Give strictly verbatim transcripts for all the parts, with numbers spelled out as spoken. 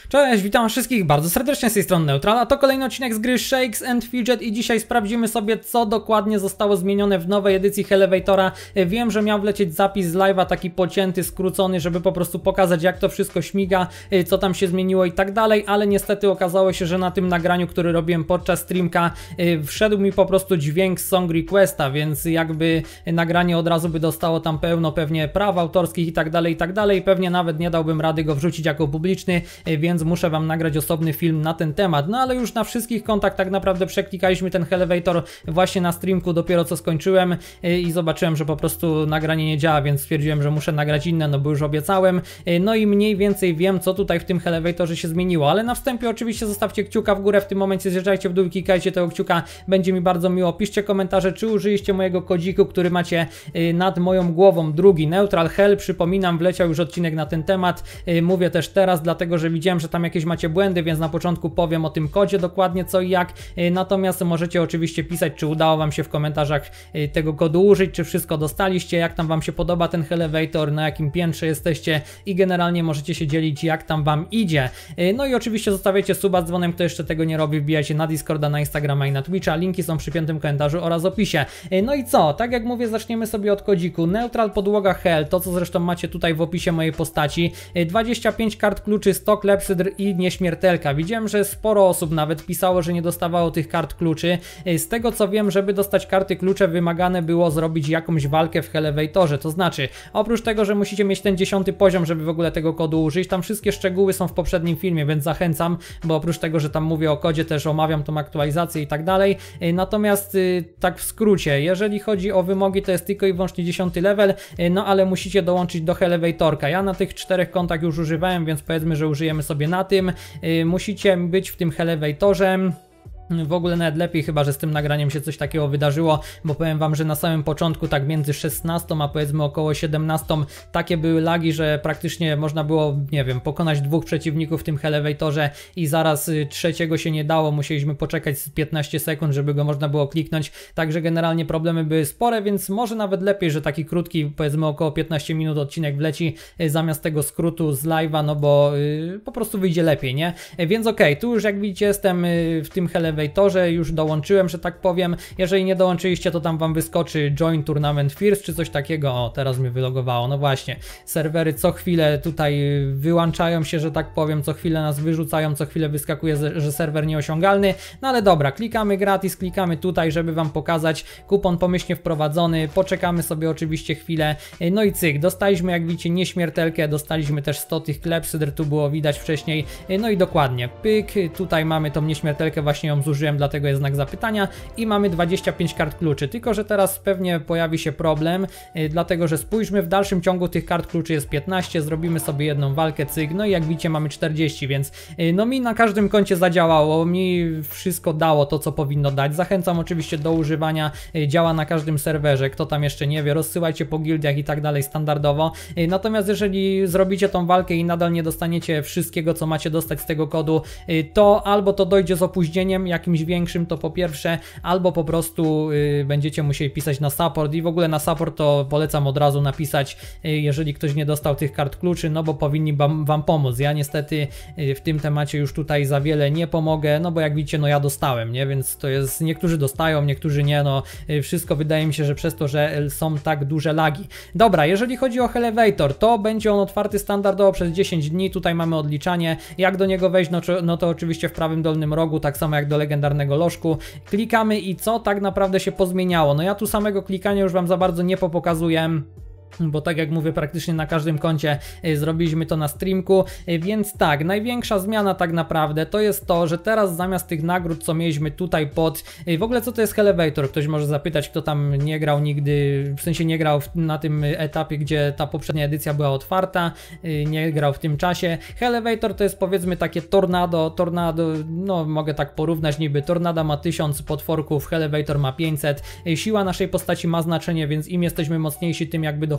Cześć, witam wszystkich bardzo serdecznie z tej strony Neutral, a to kolejny odcinek z gry Shakes and Fidget i dzisiaj sprawdzimy sobie, co dokładnie zostało zmienione w nowej edycji Hell'Eveitora. Wiem, że miał wlecieć zapis z live'a, taki pocięty, skrócony, żeby po prostu pokazać, jak to wszystko śmiga, co tam się zmieniło i tak dalej, ale niestety okazało się, że na tym nagraniu, który robiłem podczas streamka, wszedł mi po prostu dźwięk z Song Requesta, więc jakby nagranie od razu by dostało tam pełno pewnie praw autorskich i tak dalej, i tak dalej, pewnie nawet nie dałbym rady go wrzucić jako publiczny, więc muszę wam nagrać osobny film na ten temat. No ale już na wszystkich kontach tak naprawdę przeklikaliśmy ten Hell'Eveitor właśnie na streamku, dopiero co skończyłem i zobaczyłem, że po prostu nagranie nie działa, więc stwierdziłem, że muszę nagrać inne, no bo już obiecałem. No i mniej więcej wiem, co tutaj w tym Hell'Eveitorze się zmieniło, ale na wstępie oczywiście zostawcie kciuka w górę w tym momencie, zjeżdżajcie w dół, klikajcie tego kciuka, będzie mi bardzo miło. Piszcie komentarze, czy użyliście mojego kodziku, który macie nad moją głową, drugi Neutral Hell, przypominam, wleciał już odcinek na ten temat, mówię też teraz, dlatego że widziałem, że tam jakieś macie błędy, więc na początku powiem o tym kodzie dokładnie co i jak, natomiast możecie oczywiście pisać, czy udało wam się w komentarzach tego kodu użyć, czy wszystko dostaliście, jak tam wam się podoba ten Hell'Eveitor, na jakim piętrze jesteście i generalnie możecie się dzielić, jak tam wam idzie. No i oczywiście zostawiacie suba z dzwonem, kto jeszcze tego nie robi, wbijajcie na Discorda, na Instagrama i na Twitcha, linki są przy piętym komentarzu oraz opisie. No i co, tak jak mówię, zaczniemy sobie od kodziku Neutral podłoga Hell, to co zresztą macie tutaj w opisie mojej postaci, dwadzieścia pięć kart kluczy, sto klepsydr i nieśmiertelka. Widziałem, że sporo osób nawet pisało, że nie dostawało tych kart kluczy. Z tego co wiem, żeby dostać karty klucze, wymagane było zrobić jakąś walkę w Hell'Eveitorze, to znaczy oprócz tego, że musicie mieć ten dziesiąty poziom, żeby w ogóle tego kodu użyć, tam wszystkie szczegóły są w poprzednim filmie, więc zachęcam, bo oprócz tego, że tam mówię o kodzie, też omawiam tą aktualizację i tak dalej. Natomiast tak w skrócie, jeżeli chodzi o wymogi, to jest tylko i wyłącznie dziesiąty level, no ale musicie dołączyć do Hell'Eveitorka. Ja na tych czterech kontach już używałem, więc powiedzmy, że użyjemy sobie na tym. Musicie być w tym Hell'Eveitorze. W ogóle nawet lepiej, chyba że z tym nagraniem się coś takiego wydarzyło, bo powiem wam, że na samym początku tak między szesnastą a powiedzmy około siedemnastą takie były lagi, że praktycznie można było, nie wiem, pokonać dwóch przeciwników w tym Hell'Eveitorze i zaraz trzeciego się nie dało, musieliśmy poczekać z piętnaście sekund, żeby go można było kliknąć, także generalnie problemy były spore, więc może nawet lepiej, że taki krótki, powiedzmy około piętnaście minut odcinek wleci zamiast tego skrótu z live'a, no bo yy, po prostu wyjdzie lepiej, nie? Więc okej, okay, tu już jak widzicie jestem yy, w tym Hell'Eveitorze, już dołączyłem, że tak powiem. Jeżeli nie dołączyliście, to tam wam wyskoczy Join Tournament First czy coś takiego. O, teraz mnie wylogowało. No właśnie, serwery co chwilę tutaj wyłączają się, że tak powiem, co chwilę nas wyrzucają, co chwilę wyskakuje, że serwer nieosiągalny. No ale dobra, klikamy gratis, klikamy tutaj, żeby wam pokazać kupon pomyślnie wprowadzony. Poczekamy sobie oczywiście chwilę. No i cyk, dostaliśmy, jak widzicie, nieśmiertelkę, dostaliśmy też sto tych klepsydr, tu było widać wcześniej. No i dokładnie, pyk, tutaj mamy tą nieśmiertelkę, właśnie ją zużyłem, dlatego jest znak zapytania i mamy dwadzieścia pięć kart kluczy, tylko że teraz pewnie pojawi się problem, yy, dlatego że spójrzmy, w dalszym ciągu tych kart kluczy jest piętnaście, zrobimy sobie jedną walkę, cyk, no i jak widzicie mamy czterdzieści, więc yy, no mi na każdym koncie zadziałało, mi wszystko dało to, co powinno dać. Zachęcam oczywiście do używania, yy, działa na każdym serwerze, kto tam jeszcze nie wie, rozsyłajcie po gildiach i tak dalej standardowo, yy, natomiast jeżeli zrobicie tą walkę i nadal nie dostaniecie wszystkiego, co macie dostać z tego kodu, yy, to albo to dojdzie z opóźnieniem jakimś większym, to po pierwsze, albo po prostu y, będziecie musieli pisać na support i w ogóle na support to polecam od razu napisać, y, jeżeli ktoś nie dostał tych kart kluczy, no bo powinni wam, wam pomóc. Ja niestety y, w tym temacie już tutaj za wiele nie pomogę, no bo jak widzicie, no ja dostałem, nie, więc to jest, niektórzy dostają, niektórzy nie, no y, wszystko wydaje mi się, że przez to, że są tak duże lagi. Dobra, jeżeli chodzi o Hell'Eveitor, to będzie on otwarty standardowo przez dziesięć dni, tutaj mamy odliczanie, jak do niego wejść, no, no to oczywiście w prawym dolnym rogu, tak samo jak do legendarnego lożku. Klikamy i co tak naprawdę się pozmieniało? No ja tu samego klikania już wam za bardzo nie popokazuję, bo tak jak mówię, praktycznie na każdym koncie y, zrobiliśmy to na streamku, y, więc tak, największa zmiana tak naprawdę to jest to, że teraz zamiast tych nagród, co mieliśmy tutaj pod, y, w ogóle co to jest Hell'Eveitor? Ktoś może zapytać, kto tam nie grał nigdy, w sensie nie grał w, na tym etapie, gdzie ta poprzednia edycja była otwarta, y, nie grał w tym czasie. Hell'Eveitor to jest powiedzmy takie tornado, tornado, no mogę tak porównać niby, tornado ma tysiąc potworków, Hell'Eveitor ma pięćset, y, siła naszej postaci ma znaczenie, więc im jesteśmy mocniejsi, tym jakby dochodzi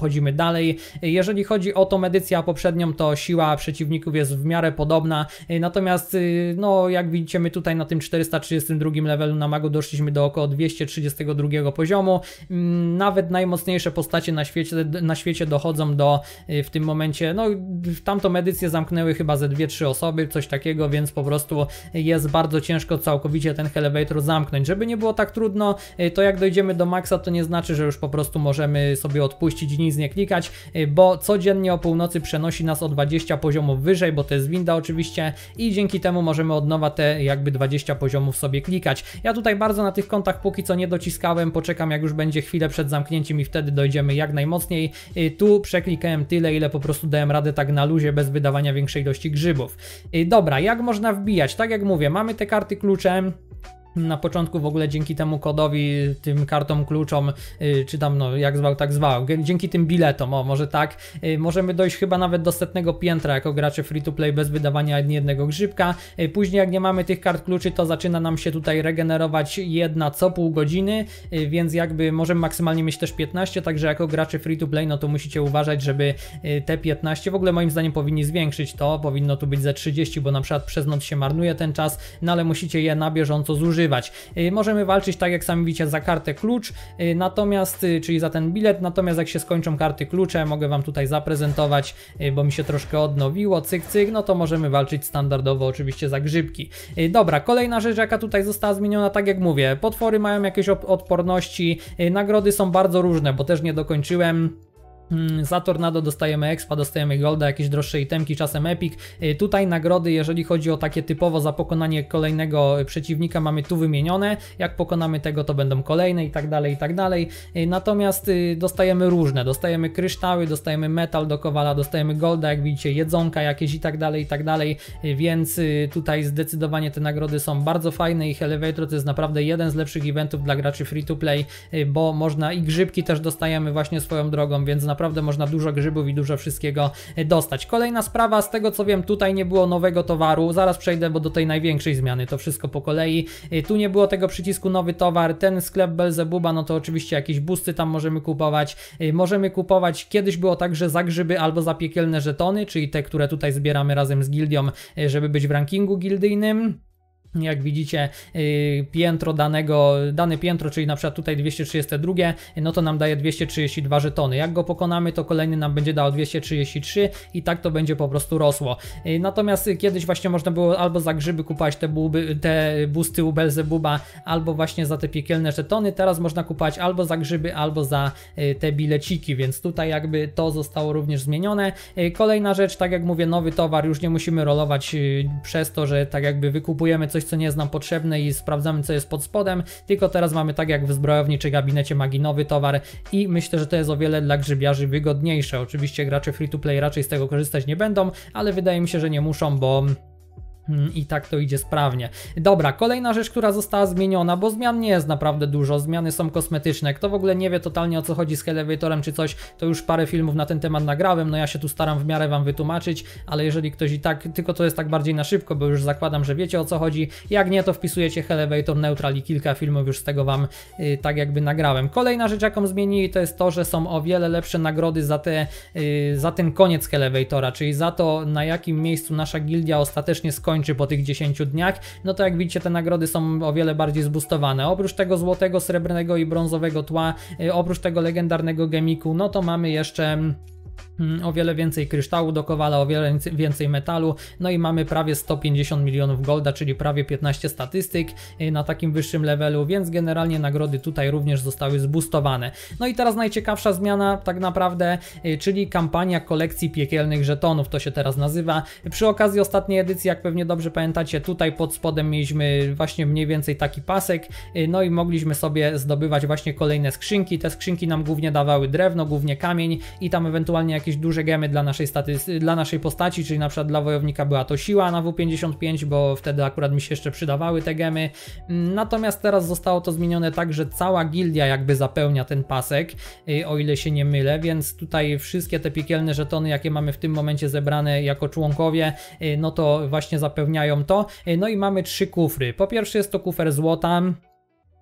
przechodzimy dalej. Jeżeli chodzi o tą edycję poprzednią, to siła przeciwników jest w miarę podobna, natomiast no jak widzicie, my tutaj na tym czterysta trzydziestym drugim levelu na magu doszliśmy do około dwieście trzydziestego drugiego poziomu. Nawet najmocniejsze postacie na świecie, na świecie dochodzą do w tym momencie, no w tamtą edycję zamknęły chyba ze dwie trzy osoby, coś takiego, więc po prostu jest bardzo ciężko całkowicie ten Elevator zamknąć. Żeby nie było tak trudno, to jak dojdziemy do maksa, to nie znaczy, że już po prostu możemy sobie odpuścić i nic nie klikać, bo codziennie o północy przenosi nas o dwadzieścia poziomów wyżej, bo to jest winda oczywiście i dzięki temu możemy od nowa te jakby dwadzieścia poziomów sobie klikać. Ja tutaj bardzo na tych kontach póki co nie dociskałem, poczekam jak już będzie chwilę przed zamknięciem i wtedy dojdziemy jak najmocniej. Tu przeklikałem tyle, ile po prostu dałem radę tak na luzie, bez wydawania większej ilości grzybów. Dobra, jak można wbijać? Tak jak mówię, mamy te karty kluczem. Na początku w ogóle dzięki temu kodowi, tym kartom kluczom, yy, czy tam no jak zwał, tak zwał, dzięki tym biletom, o może tak, yy, możemy dojść chyba nawet do setnego piętra jako gracze free to play bez wydawania ani jednego grzybka. Yy, później jak nie mamy tych kart kluczy, to zaczyna nam się tutaj regenerować jedna co pół godziny, yy, więc jakby możemy maksymalnie mieć też piętnaście, także jako gracze free to play no to musicie uważać, żeby yy, te piętnaście, w ogóle moim zdaniem powinni zwiększyć to, powinno tu być ze trzydzieści, bo na przykład przez noc się marnuje ten czas, no ale musicie je na bieżąco zużywać. Możemy walczyć tak jak sami widzicie za kartę klucz, natomiast, czyli za ten bilet, natomiast jak się skończą karty klucze, mogę wam tutaj zaprezentować, bo mi się troszkę odnowiło, cyk cyk, no to możemy walczyć standardowo oczywiście za grzybki. Dobra, kolejna rzecz jaka tutaj została zmieniona, tak jak mówię, potwory mają jakieś odporności, nagrody są bardzo różne, bo też nie dokończyłem. Za tornado dostajemy expa, dostajemy golda, jakieś droższe itemki, czasem epic. Tutaj nagrody, jeżeli chodzi o takie typowo za pokonanie kolejnego przeciwnika, mamy tu wymienione. Jak pokonamy tego, to będą kolejne i tak dalej, i tak dalej. Natomiast dostajemy różne, dostajemy kryształy, dostajemy metal do kowala, dostajemy golda, jak widzicie, jedzonka jakieś i tak dalej, i tak dalej. Więc tutaj zdecydowanie te nagrody są bardzo fajne i Elevator to jest naprawdę jeden z lepszych eventów dla graczy free to play, bo można i grzybki też dostajemy właśnie swoją drogą, więc na naprawdę można dużo grzybów i dużo wszystkiego dostać. Kolejna sprawa, z tego co wiem, tutaj nie było nowego towaru, zaraz przejdę bo do tej największej zmiany, to wszystko po kolei. Tu nie było tego przycisku nowy towar, ten sklep Belzebuba, no to oczywiście jakieś boosty tam możemy kupować. Możemy kupować, kiedyś było tak, że za grzyby albo za piekielne żetony, czyli te, które tutaj zbieramy razem z gildią, żeby być w rankingu gildyjnym. Jak widzicie, piętro danego, dane piętro, czyli na przykład tutaj dwieście trzydzieści dwa, no to nam daje dwieście trzydzieści dwa żetony. Jak go pokonamy, to kolejny nam będzie dał dwieście trzydzieści trzy i tak to będzie po prostu rosło. Natomiast kiedyś właśnie można było albo za grzyby kupować te, buby, te boosty u Belzebuba, albo właśnie za te piekielne żetony. Teraz można kupować albo za grzyby, albo za te bileciki, więc tutaj jakby to zostało również zmienione. Kolejna rzecz, tak jak mówię, nowy towar, już nie musimy rolować przez to, że tak jakby wykupujemy coś, co nie jest nam potrzebne i sprawdzamy, co jest pod spodem, tylko teraz mamy tak jak w zbrojowni czy gabinecie magii nowy towar i myślę, że to jest o wiele dla grzybiarzy wygodniejsze. Oczywiście gracze free to play raczej z tego korzystać nie będą, ale wydaje mi się, że nie muszą, bo i tak to idzie sprawnie. Dobra, kolejna rzecz, która została zmieniona, bo zmian nie jest naprawdę dużo, zmiany są kosmetyczne. Kto w ogóle nie wie totalnie o co chodzi z Elevatorem czy coś, to już parę filmów na ten temat nagrałem, no ja się tu staram w miarę wam wytłumaczyć, ale jeżeli ktoś i tak, tylko to jest tak bardziej na szybko, bo już zakładam, że wiecie o co chodzi, jak nie, to wpisujecie Elevator Neutral i kilka filmów już z tego wam yy, tak jakby nagrałem. Kolejna rzecz, jaką zmienili, to jest to, że są o wiele lepsze nagrody za, te, yy, za ten koniec Elevatora, czyli za to, na jakim miejscu nasza gildia ostatecznie skończy po tych dziesięciu dniach, no to jak widzicie, te nagrody są o wiele bardziej zboostowane. Oprócz tego złotego, srebrnego i brązowego tła, yy, oprócz tego legendarnego gemiku, no to mamy jeszcze o wiele więcej kryształu do kowala, o wiele więcej metalu, no i mamy prawie sto pięćdziesiąt milionów golda, czyli prawie piętnaście statystyk na takim wyższym levelu, więc generalnie nagrody tutaj również zostały zboostowane. No i teraz najciekawsza zmiana tak naprawdę, czyli kampania kolekcji piekielnych żetonów, to się teraz nazywa. Przy okazji ostatniej edycji, jak pewnie dobrze pamiętacie, tutaj pod spodem mieliśmy właśnie mniej więcej taki pasek, no i mogliśmy sobie zdobywać właśnie kolejne skrzynki. Te skrzynki nam głównie dawały drewno, głównie kamień i tam ewentualnie jakieś duże gemy dla naszej, staty, dla naszej postaci, czyli na przykład dla wojownika była to siła na W pięćdziesiąt pięć, bo wtedy akurat mi się jeszcze przydawały te gemy. Natomiast teraz zostało to zmienione tak, że cała gildia jakby zapełnia ten pasek, o ile się nie mylę, więc tutaj wszystkie te piekielne żetony, jakie mamy w tym momencie zebrane jako członkowie, no to właśnie zapełniają to. No i mamy trzy kufry. Po pierwsze jest to kufer złota,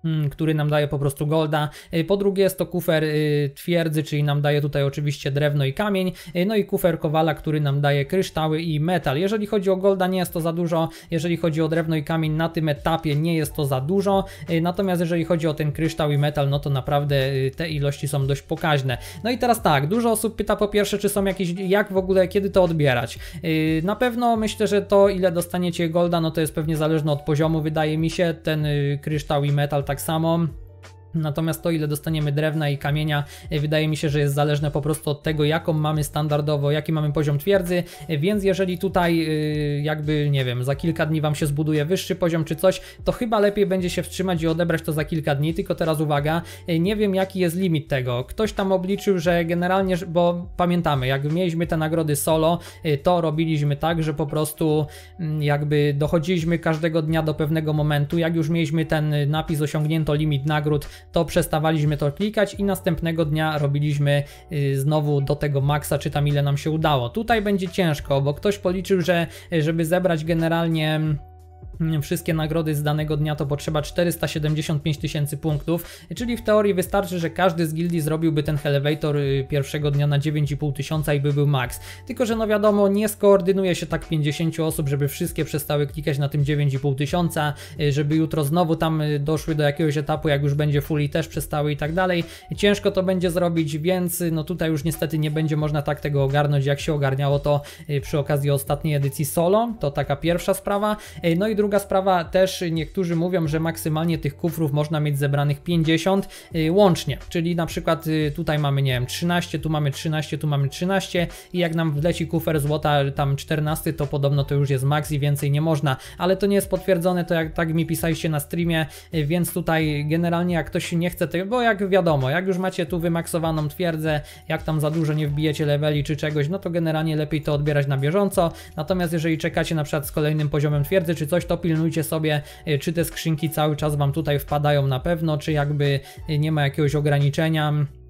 który nam daje po prostu golda. Po drugie jest to kufer twierdzy, czyli nam daje tutaj oczywiście drewno i kamień, no i kufer kowala, który nam daje kryształy i metal. Jeżeli chodzi o golda, nie jest to za dużo, jeżeli chodzi o drewno i kamień na tym etapie nie jest to za dużo, natomiast jeżeli chodzi o ten kryształ i metal, no to naprawdę te ilości są dość pokaźne. No i teraz tak, dużo osób pyta po pierwsze, czy są jakieś, jak w ogóle, kiedy to odbierać. Na pewno myślę, że to ile dostaniecie golda, no to jest pewnie zależne od poziomu, wydaje mi się, ten kryształ i metal tak samo. Natomiast to, ile dostaniemy drewna i kamienia, wydaje mi się, że jest zależne po prostu od tego, jaką mamy standardowo, jaki mamy poziom twierdzy, więc jeżeli tutaj jakby, nie wiem, za kilka dni Wam się zbuduje wyższy poziom czy coś, to chyba lepiej będzie się wstrzymać i odebrać to za kilka dni, tylko teraz uwaga, nie wiem jaki jest limit tego, ktoś tam obliczył, że generalnie, bo pamiętamy, jak mieliśmy te nagrody solo, to robiliśmy tak, że po prostu jakby dochodziliśmy każdego dnia do pewnego momentu, jak już mieliśmy ten napis osiągnięto limit nagród, to przestawaliśmy to klikać i następnego dnia robiliśmy y, znowu do tego maksa, czy tam ile nam się udało. Tutaj będzie ciężko, bo ktoś policzył, że żeby zebrać generalnie wszystkie nagrody z danego dnia, to potrzeba czterysta siedemdziesiąt pięć tysięcy punktów, czyli w teorii wystarczy, że każdy z gildii zrobiłby ten elevator pierwszego dnia na dziewięć i pół tysiąca i by był max. Tylko że no wiadomo, nie skoordynuje się tak pięćdziesiąt osób, żeby wszystkie przestały klikać na tym dziewięć i pół tysiąca, żeby jutro znowu tam doszły do jakiegoś etapu, jak już będzie full i też przestały i tak dalej. Ciężko to będzie zrobić, więc no tutaj już niestety nie będzie można tak tego ogarnąć, jak się ogarniało to przy okazji ostatniej edycji solo. To taka pierwsza sprawa. No i druga Druga sprawa, też niektórzy mówią, że maksymalnie tych kufrów można mieć zebranych pięćdziesiąt yy, łącznie, czyli na przykład yy, tutaj mamy, nie wiem, trzynaście, tu mamy trzynaście, tu mamy trzynaście i jak nam wleci kufer złota tam czternaście, to podobno to już jest max i więcej nie można, ale to nie jest potwierdzone, to jak tak mi pisaliście na streamie, yy, więc tutaj generalnie jak ktoś nie chce tego, bo jak wiadomo, jak już macie tu wymaksowaną twierdzę, jak tam za dużo nie wbijecie leveli czy czegoś, no to generalnie lepiej to odbierać na bieżąco, natomiast jeżeli czekacie na przykład z kolejnym poziomem twierdzy czy coś, to pilnujcie sobie, czy te skrzynki cały czas Wam tutaj wpadają na pewno, czy jakby nie ma jakiegoś ograniczenia,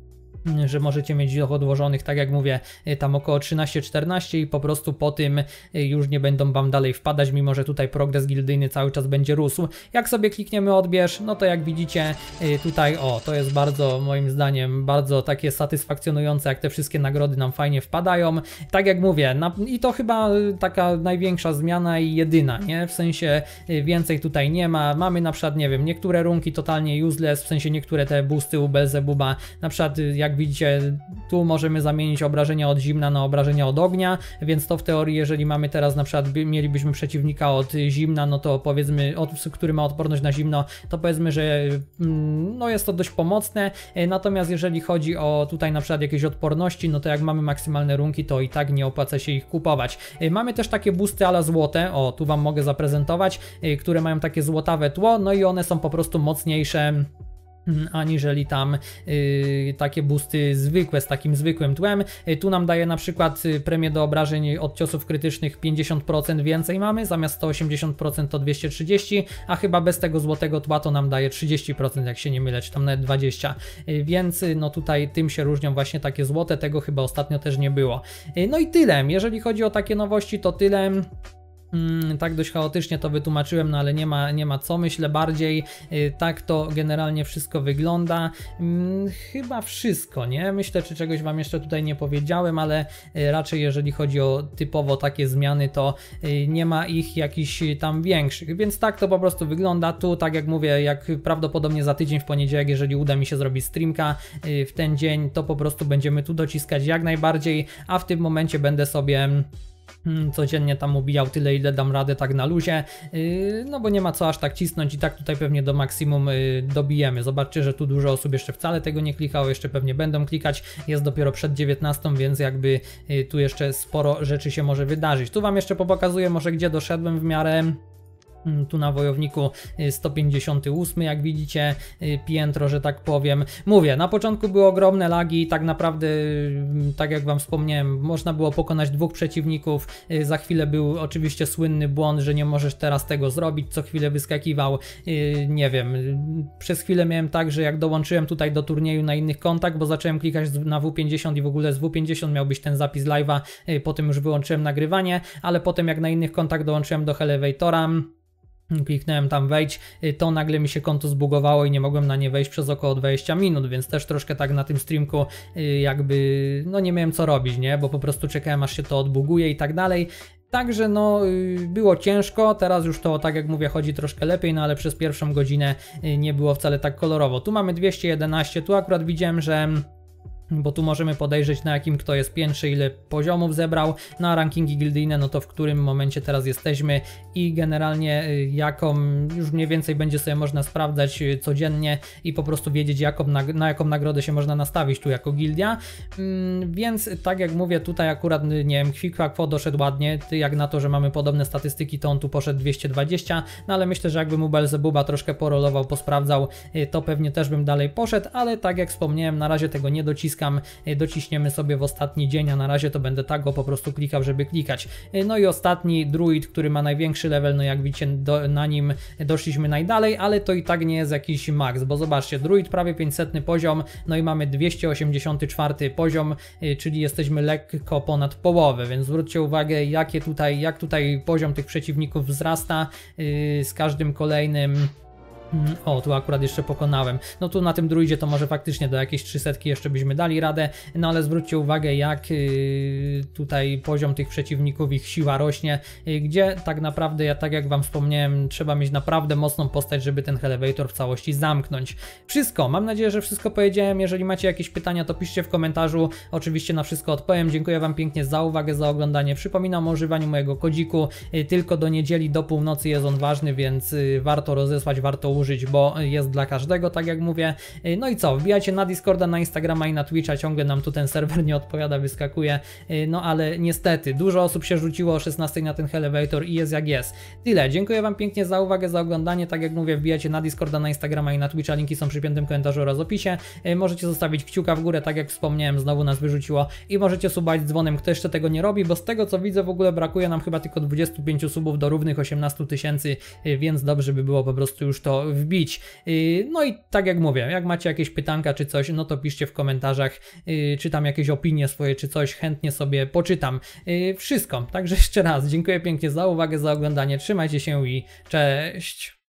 że możecie mieć odłożonych, tak jak mówię, tam około trzynaście czternaście i po prostu po tym już nie będą Wam dalej wpadać, mimo że tutaj progres gildyjny cały czas będzie rósł. Jak sobie klikniemy odbierz, no to jak widzicie tutaj, o, to jest bardzo, moim zdaniem, bardzo takie satysfakcjonujące, jak te wszystkie nagrody nam fajnie wpadają. Tak jak mówię, na, i to chyba taka największa zmiana i jedyna, nie? W sensie więcej tutaj nie ma. Mamy na przykład, nie wiem, niektóre runki totalnie useless, w sensie niektóre te boosty u Belzebuba, na przykład jak widzicie, tu możemy zamienić obrażenia od zimna na obrażenia od ognia, więc to w teorii, jeżeli mamy teraz na przykład, mielibyśmy przeciwnika od zimna, no to powiedzmy, od, który ma odporność na zimno, to powiedzmy, że no jest to dość pomocne, natomiast jeżeli chodzi o tutaj na przykład jakieś odporności, no to jak mamy maksymalne runki, to i tak nie opłaca się ich kupować. Mamy też takie boosty ala złote, o, tu Wam mogę zaprezentować, które mają takie złotawe tło, no i one są po prostu mocniejsze aniżeli tam y, takie boosty zwykłe, z takim zwykłym tłem. Y, tu nam daje na przykład y, premię do obrażeń od ciosów krytycznych pięćdziesiąt procent więcej mamy, zamiast sto osiemdziesiąt procent to dwieście trzydzieści, a chyba bez tego złotego tła to nam daje trzydzieści procent, jak się nie mylę, czy tam nawet dwadzieścia procent. Y, więc y, no tutaj tym się różnią właśnie takie złote, tego chyba ostatnio też nie było. Y, no i tyle, jeżeli chodzi o takie nowości, to tyle. Hmm, tak dość chaotycznie to wytłumaczyłem, no ale nie ma, nie ma co, myślę bardziej, yy, tak to generalnie wszystko wygląda. Hmm, chyba wszystko, nie? Myślę, czy czegoś Wam jeszcze tutaj nie powiedziałem, ale yy, raczej jeżeli chodzi o typowo takie zmiany, to yy, nie ma ich jakichś tam większych, więc tak to po prostu wygląda. Tu, tak jak mówię, jak prawdopodobnie za tydzień w poniedziałek, jeżeli uda mi się zrobić streamka yy, w ten dzień, to po prostu będziemy tu dociskać jak najbardziej, a w tym momencie będę sobie codziennie tam ubijał tyle, ile dam radę, tak na luzie, yy, no bo nie ma co aż tak cisnąć i tak tutaj pewnie do maksimum yy, dobijemy. Zobaczcie, że tu dużo osób jeszcze wcale tego nie klikało, jeszcze pewnie będą klikać, jest dopiero przed dziewiętnastą, więc jakby yy, tu jeszcze sporo rzeczy się może wydarzyć. Tu Wam jeszcze pokazuję może, gdzie doszedłem w miarę. Tu na wojowniku sto pięćdziesiąt osiem, jak widzicie, piętro, że tak powiem. Mówię, na początku były ogromne lagi, tak naprawdę, tak jak Wam wspomniałem, można było pokonać dwóch przeciwników, za chwilę był oczywiście słynny błąd, że nie możesz teraz tego zrobić, co chwilę wyskakiwał, nie wiem, przez chwilę miałem tak, że jak dołączyłem tutaj do turnieju na innych kontach, bo zacząłem klikać na W pięćdziesiąt i w ogóle z W pięćdziesiąt miał być ten zapis live'a, potem już wyłączyłem nagrywanie, ale potem jak na innych kontach dołączyłem do Elevatora, kliknąłem tam wejdź, to nagle mi się konto zbugowało i nie mogłem na nie wejść przez około dwadzieścia minut, więc też troszkę tak na tym streamku jakby no nie miałem co robić, nie, bo po prostu czekałem aż się to odbuguje i tak dalej. Także no było ciężko, teraz już to tak jak mówię chodzi troszkę lepiej, no ale przez pierwszą godzinę nie było wcale tak kolorowo. Tu mamy dwieście jedenaście, tu akurat widziałem, że bo tu możemy podejrzeć na jakim kto jest piętrze, ile poziomów zebrał, na rankingi gildyjne, no to w którym momencie teraz jesteśmy i generalnie jaką, już mniej więcej będzie sobie można sprawdzać codziennie i po prostu wiedzieć jaką, na jaką nagrodę się można nastawić tu jako gildia, hmm, więc tak jak mówię tutaj akurat, nie wiem, Quickquack doszedł ładnie, jak na to, że mamy podobne statystyki, to on tu poszedł dwieście dwadzieścia, no ale myślę, że jakby mu Belzebuba troszkę porolował, posprawdzał, to pewnie też bym dalej poszedł, ale tak jak wspomniałem, na razie tego nie dociskam. Dociśniemy sobie w ostatni dzień, a na razie to będę tak go po prostu klikał, żeby klikać. No i ostatni druid, który ma największy level, no jak widzicie do, na nim doszliśmy najdalej, ale to i tak nie jest jakiś max, bo zobaczcie, druid prawie pięćsetny poziom, no i mamy dwieście osiemdziesiąty czwarty poziom, czyli jesteśmy lekko ponad połowę, więc zwróćcie uwagę jakie tutaj, jak tutaj poziom tych przeciwników wzrasta z każdym kolejnym. O, tu akurat jeszcze pokonałem. No tu na tym druidzie to może faktycznie do jakiejś trzysetki jeszcze byśmy dali radę, no ale zwróćcie uwagę jak yy, tutaj poziom tych przeciwników, ich siła rośnie, yy, gdzie tak naprawdę, ja tak jak wam wspomniałem, trzeba mieć naprawdę mocną postać, żeby ten elevator w całości zamknąć. Wszystko, mam nadzieję, że wszystko powiedziałem. Jeżeli macie jakieś pytania, to piszcie w komentarzu, oczywiście na wszystko odpowiem. Dziękuję wam pięknie za uwagę, za oglądanie. Przypominam o używaniu mojego kodziku, yy, tylko do niedzieli, do północy jest on ważny, więc yy, warto rozesłać, warto użyć, bo jest dla każdego, tak jak mówię. No i co, wbijajcie na Discorda, na Instagrama i na Twitcha, ciągle nam tu ten serwer nie odpowiada, wyskakuje, no ale niestety, dużo osób się rzuciło o szesnastej na ten elevator i jest jak jest. Tyle, dziękuję wam pięknie za uwagę, za oglądanie, tak jak mówię, wbijajcie na Discorda, na Instagrama i na Twitcha, linki są przy piętym komentarzu oraz opisie. Możecie zostawić kciuka w górę, tak jak wspomniałem, znowu nas wyrzuciło i możecie subać dzwonem, kto jeszcze tego nie robi, bo z tego co widzę w ogóle brakuje nam chyba tylko dwudziestu pięciu subów do równych osiemnastu tysięcy, więc dobrze by było po prostu już to wbić. No i tak jak mówię, jak macie jakieś pytanka czy coś, no to piszcie w komentarzach, czy tam jakieś opinie swoje czy coś, chętnie sobie poczytam. Wszystko, także jeszcze raz dziękuję pięknie za uwagę, za oglądanie, trzymajcie się i cześć!